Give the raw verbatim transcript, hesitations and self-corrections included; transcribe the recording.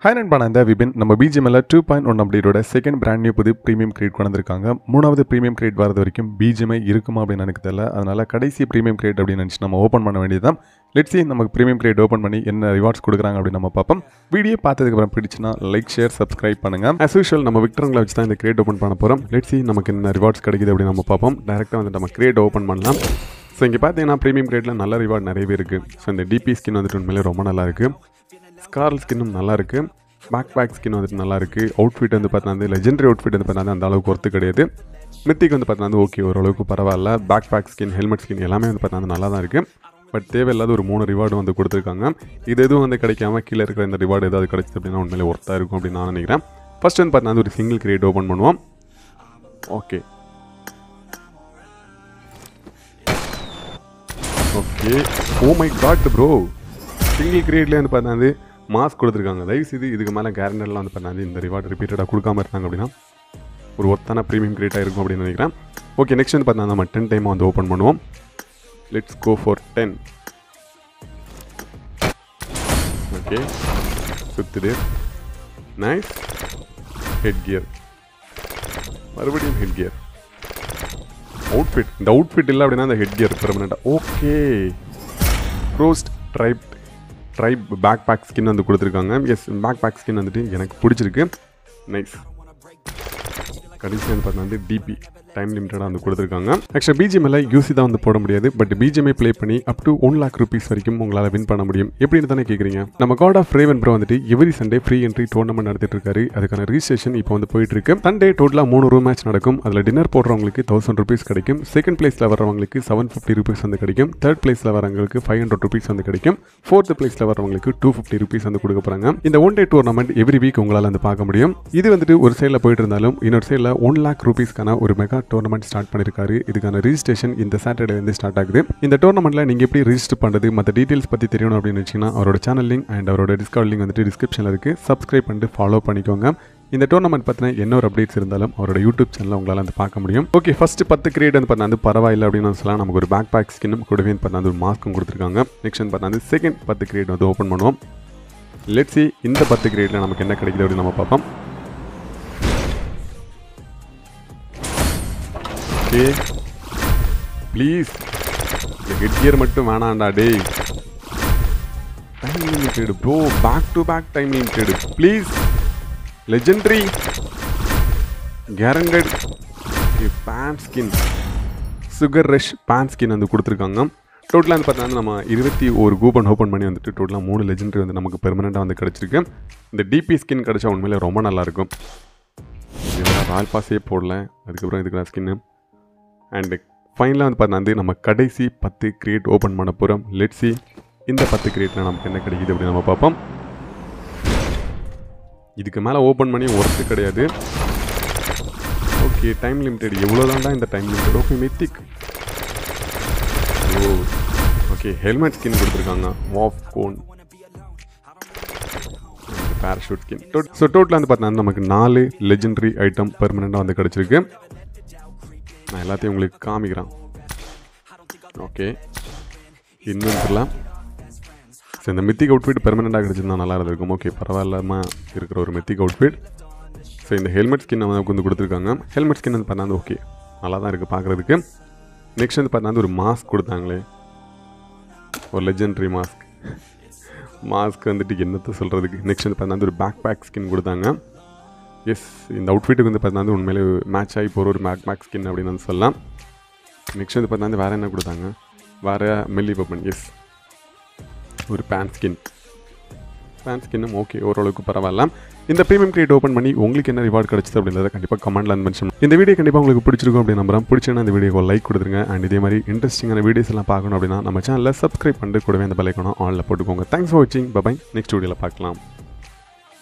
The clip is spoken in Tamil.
Hi நண்பா, நான் விபின். நம்ம Bgmi டூ பாயிண்ட் ஒன் அப்டேட்டோட செகண்ட் பிராண்ட் நியூ புது ப்ரீமியம் கிரேட் கொண்டு வந்திருக்காங்க. மூணாவது ப்ரீமியம் கிரேட் வரது வரைக்கும் Bgmi இருக்குமா அப்படின்னு எனக்கு தெரியல. அதனால கடைசி ப்ரீமியம் கிரேட் அப்படின்னு நினச்சி நம்ம ஓப்பன் பண்ண வேண்டியதுதான். லெட்ஸ் see நமக்கு ப்ரீமியம் கிரேட் ஓப்பன் பண்ணி என்ன ரிவார்ட்ஸ் கொடுக்குறாங்க அப்படின்னு நம்ம பார்ப்போம். வீடியோ பார்த்ததுக்கப்புறம் பிடிச்சுன்னா லைக் ஷேர் சப்ஸ்கிரைப் பண்ணுங்க. ஆஸ் யூஷுவல் நம்ம விக்டரங்களை வச்சு தான் இந்த கிரேட் ஓப்பன் பண்ண போகிறோம். லெட்ஸ் see நமக்கு என்ன ரிவார்ட்ஸ் கிடைக்குது அப்படின்னு நம்ம பார்ப்போம். டேரெக்டாக வந்து நம்ம கிரேட் ஓப்பன் பண்ணலாம். ஸோ இங்கே பார்த்தீங்கன்னா ப்ரீமியம் கிரேட்டில் நல்ல ரிவார்ட் நிறையவே இருக்குது. ஸோ இந்த டிபி ஸ்கின் வந்துட்டு உண்மையிலே ரொம்ப நல்லா இருக்குது. ஸ்கார்ல் ஸ்கின்னும் நல்லா இருக்குது. பேக் பேக் ஸ்கின் வந்துட்டு நல்லா இருக்குது. அவுட்ஃபிட் வந்து பார்த்தீங்கன்னா லெஜெண்டரி அவுட்ஃபிட் வந்து பார்த்தீங்கன்னா அந்த அளவுக்கு ஒர்த்து கிடையாது. மித்திக் வந்து பார்த்தீங்கன்னா ஓகே ஓரளவுக்கு பரவாயில்ல. Backpack skin helmet skin எல்லாமே வந்து பார்த்தீங்கன்னா நல்லா தான் இருக்குது. பட் தேவையில்லாத ஒரு மூணு ரிவார்டு வந்து கொடுத்துருக்காங்க. இது எதுவும் வந்து கிடைக்காம கீழே இருக்கிற இந்த ரிவார்டு ஏதாவது கிடைச்சிது அப்படின்னா உண்மையிலே ஒர்த்தாக இருக்கும் அப்படின்னு நான் நினைக்கிறேன். ஃபர்ஸ்ட் வந்து பார்த்தீங்கன்னா ஒரு சிங்கிள் கிரியேட் ஓப்பன் பண்ணுவோம். Okay okay oh my god bro, single கிரியேட்லேயே வந்து பார்த்தீங்கன்னா மாஸ்க் கொடுத்துருக்காங்க. தயவுசெய்து இதுக்கு மேலே கேரண்டர்லாம் வந்து பார்த்தீங்கன்னா இந்த ரிவார்டு ரிப்பீட்டடாக கொடுக்காம இருந்தாங்க அப்படின்னா ஒரு ஒர்த்தான ப்ரீமியம் கிரியேட்டாக இருக்கும் அப்படின்னு நினைக்கிறேன். ஓகே நெக்ஸ்ட் வந்து பார்த்தீங்கன்னா நம்ம டென் டைமாக வந்து ஓப்பன் பண்ணுவோம். Let's go for ten. Okay சுத்துது. நைஸ். ஹெட் கியர், மறுபடியும் ஹெட் கியர். அவுட்ஃபிட், இந்த அவுட்ஃபிட் இல்லை அப்படின்னா அந்த ஹெட் கியர் பெர்மனெண்ட்டாக. Okay roast tribe tribe backpack skin வந்து கொடுத்துருக்காங்க. எஸ், பேக் பேக் ஸ்கின் வந்துட்டு எனக்கு பிடிச்சிருக்கு. நைஸ். கடைசி வந்து பார்த்தீங்கன்னா டிபி டைம் லிமிட்டடாக வந்து கொடுத்துருக்காங்க. ஆக்சுவலாக பிஜிஎம்ல யூசி தான் வந்து போட முடியாது. பட் பிஜிஎம்ஐ ப்ளே பண்ணி up to one lakh rupees வரைக்கும் உங்களால் வின் பண்ண முடியும். எப்படின்னு தானே கேட்குறீங்க. நம்ம காட் ஆஃப் ரேவன் ப்ரோ வந்துட்டு every Sunday free entry tournament நடத்திட்டு இருக்காரு. அதுக்கான ரிஜிஸ்ட்ரேஷன் இப்போ வந்து போயிட்டு இருக்கு. சண்டே டோட்டலாக மூணு ரூம் மேட்ச் நடக்கும். அதில் டின்னர் போடுறவங்களுக்கு தௌசண்ட் ருபீஸ் கிடைக்கும். செகண்ட் பிளேஸில் வரவங்களுக்கு செவன் ஃபிஃப்டி ருபீஸ் வந்து கிடைக்கும். தேர்ட் பிளேஸில் வரவங்களுக்கு ஃபைவ் ஹண்ட்ரட் ருபீஸ் வந்து கிடைக்கும். ஃபோர்த் பிளேஸில் வரவங்களுக்கு டூ ஃபிஃப்டி ருபீஸ் வந்து கொடுக்க போகிறாங்க. இந்த one day tournament every week உங்களால் வந்து பார்க்க முடியும். இது வந்துட்டு ஒரு சைடில் போயிட்டு இருந்தாலும் இன்னொரு சைடில் ஒன் லேக் ருபீஸ்க்கான ஒரு மெகா டோர்னமெண்ட் ஸ்டார்ட் பண்ணி இருக்காரு. இதுக்கான ரெஜிஸ்ட்ரேஷன் இந்த சாட்டர்டே வந்து ஸ்டார்ட் ஆகுது. இந்த டோர்னமெண்ட்ல நீங்க எப்படி ரெஜிஸ்டர் பண்றது, மற்ற டீடைல்ஸ் பத்தி தெரியணும் அப்படின்னு நினைச்சீங்கன்னா அவரோட சேனல் லிங்க் அண்ட் அவரோட டிஸ்கவுண்ட் லிங்க் வந்துட்டு டிஸ்கிரிப்ஷன்ல இருக்கு. சப்ஸ்கிரைப் பண்ணிட்டு ஃபாலோ பண்ணிக்கோங்க. இந்த டோர்னமெண்ட் பத்தின என்ன ஒரு அப்டேட்ஸ் இருந்தாலும் அவரோட யூடியூப் சேனல்ல உங்களால வந்து பார்க்க முடியும். ஓகே ஃபர்ஸ்ட் பத்து கிரியேட் வந்து பார்த்தா பரவாயில்லை அப்படின்னு சொல்லலாம். நமக்கு ஒரு பேக் பேக் ஸ்கின்னும் கூடவே பார்த்தா ஒரு மாஸ்க்கும் கொடுத்துருக்காங்க. நெக்ஸ்ட் வந்து பார்த்தா செகண்ட் பத்து கிரியேட் வந்து ஓப்பன் பண்ணுவோம். லெட்ஸ் see இந்த பத்து கிரியேட்ல நமக்கு என்ன கிடைக்குது அப்படின்னு நம்ம பார்ப்போம். ஓகே ப்ளீஸ் இந்த ஹெட் கியர் மட்டும் வேணாண்டா டேய். Time limited bro, back to back time limited please. Legendary guaranteed pan skin, sugar rush pan skin வந்து கொடுத்துருக்காங்க. டோட்டலாக வந்து பார்த்தீங்கன்னா நம்ம இருபத்தி ஒரு கூப்பன் ஓப்பன் பண்ணி வந்துட்டு டோட்டலாக மூணு லெஜெண்டரி வந்து நமக்கு பெர்மனெண்ட்டாக வந்து கிடச்சிருக்கு. இந்த டிபி ஸ்கின் கிடச்சா உண்மையிலே ரொம்ப நல்லாயிருக்கும். இதெல்லாம் ராயல் பாஸே போடல. அதுக்கப்புறம் இதுக்கு ஸ்கின்னு அண்டு ஃபைனலாக வந்து பார்த்தீங்கன்னா நம்ம கடைசி பத்து கிரியேட் ஓப்பன் பண்ண போகிறோம். லெட்ஸ் see இந்த பத்து கிரியேட்டில் நமக்கு என்ன கிடைக்குது அப்படின்னு நம்ம பார்ப்போம். இதுக்கு மேலே ஓப்பன் பண்ணி ஒர்த்து கிடையாது. ஓகே டைம் லிமிட்டட், எவ்வளோதான்டா இந்த time limited. Okay mythic. Oh okay helmet skin கொடுத்துருக்காங்க. வாஃப் கோன் பேராஷூட் ஸ்கின். ஸோ டோட்டலாக வந்து பார்த்தீங்கன்னா நமக்கு நாலு லெஜெண்டரி ஐட்டம் பெர்மனெண்ட்டாக வந்து கிடச்சிருக்கு. நான் எல்லாத்தையும் உங்களுக்கு காமிக்கிறேன். ஓகே இன்னும் தெரியலாம். ஸோ இந்த மித்திக் அவுட்ஃபிட் பெர்மனெண்ட்டாக கிடச்சிருந்தா நல்லா இருந்திருக்கும். ஓகே பரவாயில்லாமல் இருக்கிற ஒரு மித்திக் அவுட்ஃபிட். ஸோ இந்த ஹெல்மெட் ஸ்கின் நமக்கு வந்து கொடுத்துருக்காங்க. ஹெல்மெட் ஸ்கின் வந்து பார்த்தா ஓகே நல்லா தான் இருக்குது பார்க்குறதுக்கு. நெக்ஸ்ட் வந்து பார்த்தா ஒரு மாஸ்க் கொடுத்தாங்களே, ஒரு லெஜெண்டரி மாஸ்க். மாஸ்க் வந்துட்டு என்னத்தை சொல்கிறதுக்கு. நெக்ஸ்ட் வந்து பார்த்தா ஒரு பேக் பேக் ஸ்கின் கொடுத்தாங்க. எஸ், இந்த அவுட்ஃபிட்டுக்கு வந்து பார்த்தா உண்மையிலே மேட்ச் ஆகி போகிற ஒரு பேக் பேக் ஸ்கின் அப்படின்னு வந்து சொல்லலாம். நெக்ஸ்ட் வந்து பார்த்தா வேறு என்ன கொடுத்தாங்க, வேறு மெல்லி வெப்பன். எஸ், ஒரு பேன் ஸ்கின். பேன் ஸ்கின்னும் ஓகே ஓரளவுக்கு பரவாயில்ல. இந்த ப்ரீமியம் கிரியேட் ஓப்பன் பண்ணி உங்களுக்கு என்ன ரிவார்டு கிடச்சிது அப்படின்றத கண்டிப்பாக கமெண்ட்ல வந்து மென்ஷன். இந்த வீடியோ கண்டிப்பாக உங்களுக்கு பிடிச்சிருக்கும் அப்படின்னு நம்புறேன். பிடிச்சினா இந்த வீடியோக்கு லைக் கொடுத்துருங்க. அண்ட் இதே மாதிரி இன்ட்ரெஸ்டிங்கான வீடியோஸ் எல்லாம் பார்க்கணும் அப்படின்னா நம்ம சேனலில் சப்ஸ்கிரைப் பண்ணிட்டு கூடவே அந்த பெல் ஐகானை ஆன்ல போட்டுக்கோங்க. தேங்க்ஸ் ஃபார் வாட்சிங். Bye bye. நெக்ஸ்ட் வீடியோவில் பார்க்கலாம்.